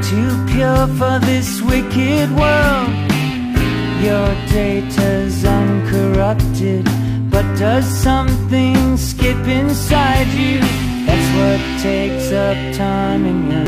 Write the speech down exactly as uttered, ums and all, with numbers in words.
too pure for this wicked world. Your data's uncorrupted, but does something skip inside you? That's what takes up time in your